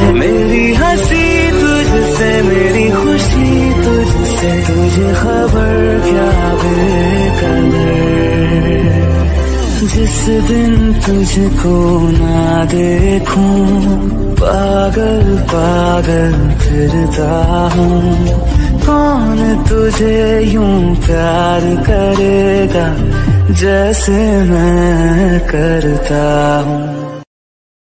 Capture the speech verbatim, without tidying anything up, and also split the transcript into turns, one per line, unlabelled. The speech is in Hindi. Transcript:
मेरी हंसी तुझसे, मेरी खुशी तुझसे, तुझे खबर क्या बेकदर। जिस दिन तुझको ना देखूं पागल पागल फिरता हूँ। कौन तुझे यूं प्यार करेगा जैसे मैं करता हूँ।